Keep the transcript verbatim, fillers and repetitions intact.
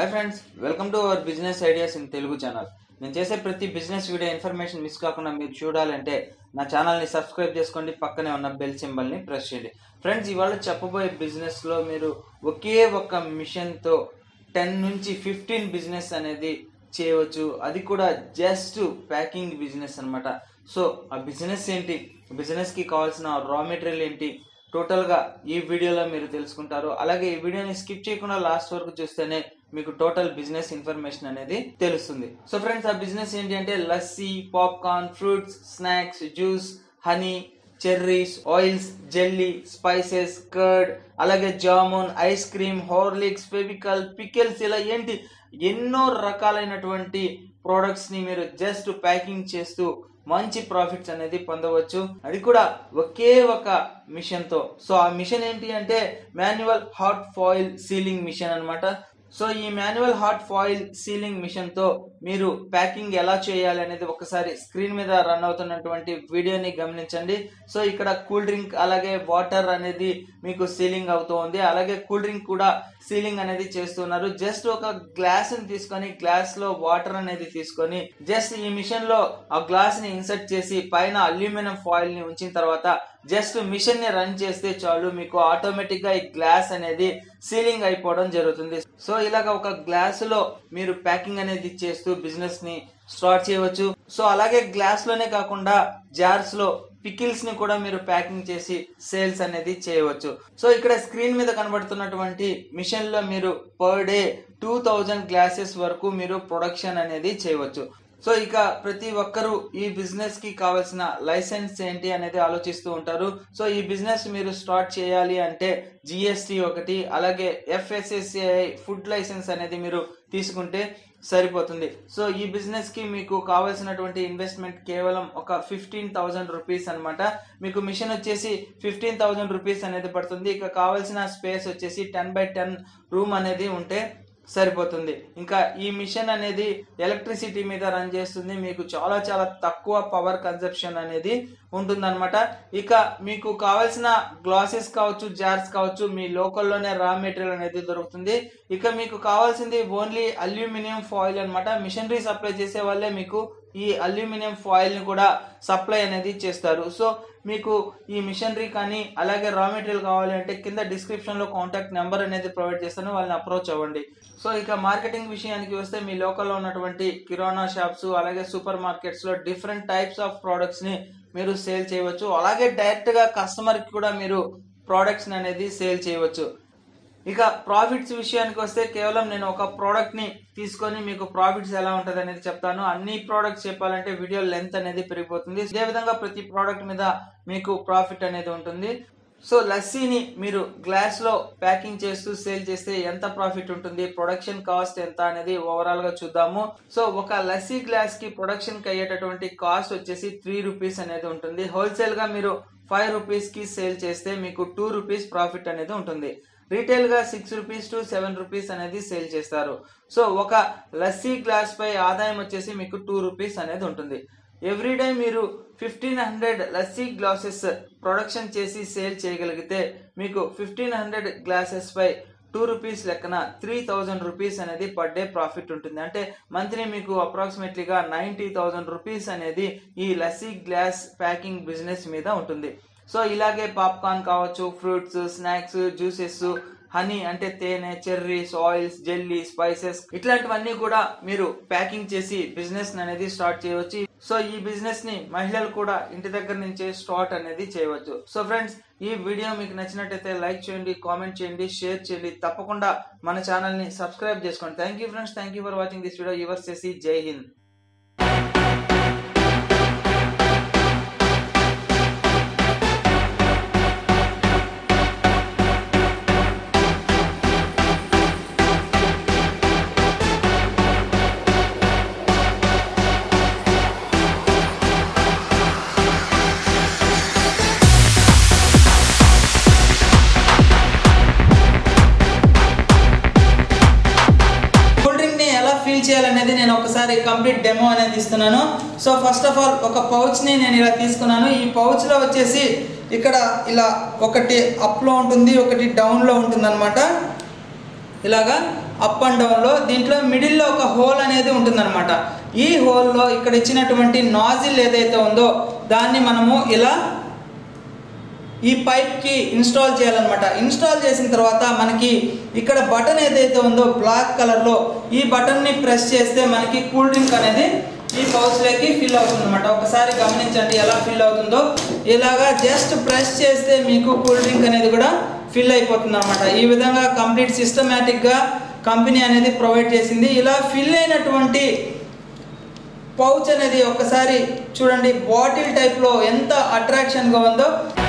Hi friends, welcome to our business ideas in Telugu channel. నేను చేసే ప్రతి బిజినెస్ వీడియో ఇన్ఫర్మేషన్ మిస్ కాకుండా మీరు చూడాలంటే నా ఛానల్ని సబ్స్క్రైబ్ చేసుకోండి, పక్కనే ఉన్న బెల్ సింబల్ని ప్రెస్ చేయండి. ఫ్రెండ్స్, ఇవాళ చెప్పబోయే బిజినెస్లో మీరు ఒకే ఒక మిషన్తో టెన్ నుంచి ఫిఫ్టీన్ బిజినెస్ అనేది చేయవచ్చు. అది కూడా జస్ట్ ప్యాకింగ్ బిజినెస్ అనమాట. సో ఆ బిజినెస్ ఏంటి, బిజినెస్కి కావాల్సిన రా మెటీరియల్ ఏంటి, టోటల్గా ఈ వీడియోలో మీరు తెలుసుకుంటారు. అలాగే ఈ వీడియోని స్కిప్ చేయకుండా లాస్ట్ వరకు చూస్తేనే మీకు టోటల్ బిజినెస్ ఇన్ఫర్మేషన్ అనేది తెలుస్తుంది. సో ఫ్రెండ్స్, ఆ బిజినెస్ ఏంటి అంటే lassi, popcorn, fruits, snacks, juice, honey, cherries, oils, jelly, spices, curd, అలాగే jamun, ice cream, Horlicks, Fevicol, pickles, ఇలా ఏంటి ఎన్నో రకాలైనటువంటి ప్రోడక్ట్స్ ని మీరు జస్ట్ ప్యాకింగ్ చేస్తూ మంచి ప్రాఫిట్స్ అనేది పొందవచ్చు. అది కూడా ఒకే ఒక మిషన్ తో. సో ఆ మిషన్ ఏంటి అంటే manual hot foil sealing machine అన్నమాట. సో ఈ manual hot foil sealing machine తో మీరు ప్యాకింగ్ ఎలా చేయాలి అనేది ఒకసారి స్క్రీన్ మీద రన్ అవుతున్నటువంటి వీడియోని గమనించండి. సో ఇక్కడ కూల్ డ్రింక్ అలాగే వాటర్ అనేది మీకు సీలింగ్ అవుతూ ఉంది. అలాగే కూల్ డ్రింక్ కూడా సీలింగ్ అనేది చేస్తున్నారు. జస్ట్ ఒక గ్లాస్ ని తీసుకొని గ్లాస్ లో వాటర్ అనేది తీసుకొని జస్ట్ ఈ మిషన్ లో ఆ గ్లాస్ ని ఇన్సర్ట్ చేసి పైన అల్యూమినియం ఫాయిల్ ని ఉంచిన తర్వాత జస్ట్ మిషన్ ని రన్ చేస్తే చాలు, మీకు ఆటోమేటిక్ గా ఈ గ్లాస్ అనేది సీలింగ్ అయిపోవడం జరుగుతుంది. సో ఇలాగ ఒక గ్లాస్ లో మీరు ప్యాకింగ్ అనేది చేస్తూ బిజినెస్ ని స్టార్ట్ చేయవచ్చు. సో అలాగే గ్లాస్ లోనే కాకుండా జార్స్ లో పికిల్స్ ని కూడా మీరు ప్యాకింగ్ చేసి సేల్స్ అనేది చేయవచ్చు. సో ఇక్కడ స్క్రీన్ మీద కనబడుతున్నటువంటి మిషన్ లో మీరు per day two thousand glasses వరకు మీరు ప్రొడక్షన్ అనేది చేయవచ్చు. సో ఇక ప్రతి ఒక్కరూ ఈ బిజినెస్ కి కావాల్సిన లైసెన్స్ ఏంటి అనేది ఆలోచిస్తూ ఉంటారు. సో ఈ బిజినెస్ మీరు స్టార్ట్ చేయాలి అంటే జిఎస్టి ఒకటి, అలాగే ఎఫ్ఎస్ఎస్ఏఐ ఫుడ్ లైసెన్స్ అనేది మీరు తీసుకుంటే సరిపోతుంది. సో ఈ బిజినెస్ కి మీకు కావాల్సినటువంటి ఇన్వెస్ట్మెంట్ కేవలం ఒక ఫిఫ్టీన్ థౌసండ్ రూపీస్ అనమాట. మీకు మిషన్ వచ్చేసి ఫిఫ్టీన్ థౌసండ్ రూపీస్ అనేది పడుతుంది. ఇక కావాల్సిన స్పేస్ వచ్చేసి టెన్ బై టెన్ రూమ్ అనేది ఉంటే సరిపోతుంది. ఇంకా ఈ మిషన్ అనేది ఎలక్ట్రిసిటీ మీద రన్ చేస్తుంది. మీకు చాలా చాలా తక్కువ పవర్ కన్సంప్షన్ అనేది ఉంటుందన్నమాట. ఇక మీకు కావాల్సిన గ్లాసెస్ కావచ్చు, జార్స్ కావచ్చు, మీ లోకల్లోనే రా మెటీరియల్ అనేది దొరుకుతుంది. ఇక మీకు కావాల్సింది ఓన్లీ అల్యూమినియం ఫాయిల్ అనమాట. మిషనరీ సప్లై చేసే వాళ్ళే మీకు ఈ అల్యూమినియం ఫాయిల్ ని కూడా సప్లై అనేది చేస్తారు. సో మీకు ఈ మిషనరీ కానీ అలాగే రా మెటీరియల్ కావాలి అంటే కింద డిస్క్రిప్షన్ లో కాంటాక్ట్ నెంబర్ అనేది ప్రొవైడ్ చేస్తాను, వాళ్ళని అప్రోచ్ అవ్వండి. సో ఇక మార్కెటింగ్ విషయానికి వస్తే మీ లోకల్లో ఉన్నటువంటి కిరాణా షాప్స్ అలాగే సూపర్ మార్కెట్స్ లో డిఫరెంట్ టైప్స్ ఆఫ్ ప్రోడక్ట్స్ ని మీరు సేల్ చేయవచ్చు. అలాగే డైరెక్ట్ గా కస్టమర్ కి కూడా మీరు ప్రోడక్ట్స్ అనేది సేల్ చేయవచ్చు. ఇక ప్రాఫిట్స్ విషయానికి వస్తే కేవలం నేను ఒక ప్రోడక్ట్ ని తీసుకొని మీకు ప్రాఫిట్స్ ఎలా ఉంటది అనేది చెప్తాను. అన్ని ప్రోడక్ట్స్ చెప్పాలంటే వీడియో లెంత్ అనేది పెరిగిపోతుంది. ఇదే విధంగా ప్రతి ప్రోడక్ట్ మీద మీకు ప్రాఫిట్ అనేది ఉంటుంది. సో లస్సీని మీరు గ్లాస్ లో ప్యాకింగ్ చేస్తూ సేల్ చేస్తే ఎంత ప్రాఫిట్ ఉంటుంది, ప్రొడక్షన్ కాస్ట్ ఎంత అనేది ఓవరాల్ గా చూద్దాము. సో ఒక లస్సీ గ్లాస్ కి ప్రొడక్షన్ కి అయ్యేటటువంటి కాస్ట్ వచ్చేసి త్రీ రూపీస్ అనేది ఉంటుంది. హోల్సేల్ గా మీరు ఫైవ్ రూపీస్ కి సేల్ చేస్తే మీకు టూ రూపీస్ ప్రాఫిట్ అనేది ఉంటుంది. రీటైల్ గా six rupees to seven rupees అనేది సేల్ చేస్తారు. సో ఒక లస్సీ గ్లాస్ పై ఆదాయం వచ్చేసి మీకు టూ రూపీస్ అనేది ఉంటుంది. ఎవ్రీ డే మీరు fifteen hundred lassi glasses production చేసి సేల్ చేయగలిగితే మీకు ఫిఫ్టీన్ హండ్రెడ్ గ్లాసెస్ పై టూ రూపీస్ లెక్కన త్రీ థౌజండ్ రూపీస్ అనేది పర్ డే ప్రాఫిట్ ఉంటుంది. అంటే మంత్లీ మీకు అప్రాక్సిమేట్లీగా నైన్టీ థౌజండ్ రూపీస్ అనేది ఈ లస్సీ గ్లాస్ ప్యాకింగ్ బిజినెస్ మీద ఉంటుంది. సో ఇలాగే పాప్కార్న్ కావచ్చు, ఫ్రూట్స్, స్నాక్స్, జ్యూసెస్, హనీ అంటే తేనె, చెర్రీస్, ఆయిల్స్, జెల్లీ, స్పైసెస్, ఇట్లాంటివన్నీ కూడా మీరు ప్యాకింగ్ చేసి బిజినెస్ అనేది స్టార్ట్ చేయవచ్చు. సో ఈ బిజినెస్ ని మహిళలు కూడా ఇంటి దగ్గర నుంచే స్టార్ట్ అనేది చేయవచ్చు. సో ఫ్రెండ్స్, ఈ వీడియో మీకు నచ్చినట్టయితే లైక్ చేయండి, కామెంట్ చేయండి, షేర్ చేయండి. తప్పకుండా మన ఛానల్ ని సబ్స్క్రైబ్ చేసుకోండి. Thank you friends, thank you for watching this video. యువర్స్ చేసి జై హింద్. చేయాలనేది నేను ఒకసారి కంప్లీట్ డెమో అనేది ఇస్తున్నాను. సో ఫస్ట్ ఆఫ్ ఆల్ ఒక పౌచ్ ని నేను ఇలా తీసుకున్నాను. ఈ పౌచ్ లో వచ్చేసి ఇక్కడ ఇలా ఒకటి అప్ లో ఉంటుంది, ఒకటి డౌన్ లో ఉంటుంది అన్నమాట. ఇలాగా అప్ అండ్ డౌన్లో. దీంట్లో మిడిల్లో ఒక హోల్ అనేది ఉంటుందన్నమాట. ఈ హోల్లో ఇక్కడ ఇచ్చినటువంటి నాజిల్ ఏదైతే ఉందో దాన్ని మనము ఇలా ఈ పైప్కి ఇన్స్టాల్ చేయాలన్నమాట. ఇన్స్టాల్ చేసిన తర్వాత మనకి ఇక్కడ బటన్ ఏదైతే ఉందో బ్లాక్ కలర్లో, ఈ బటన్ని ప్రెస్ చేస్తే మనకి కూల్ డ్రింక్ అనేది ఈ పౌచ్లోకి ఫిల్ అవుతుంది అనమాట. ఒకసారి గమనించండి ఎలా ఫిల్ అవుతుందో. ఇలాగా జస్ట్ ప్రెస్ చేస్తే మీకు కూల్ డ్రింక్ అనేది కూడా ఫిల్ అయిపోతుంది అనమాట. ఈ విధంగా కంప్లీట్ సిస్టమేటిక్గా కంపెనీ అనేది ప్రొవైడ్ చేసింది. ఇలా ఫిల్ అయినటువంటి పౌచ్ అనేది ఒకసారి చూడండి, బాటిల్ టైప్లో ఎంత అట్రాక్షన్గా ఉందో.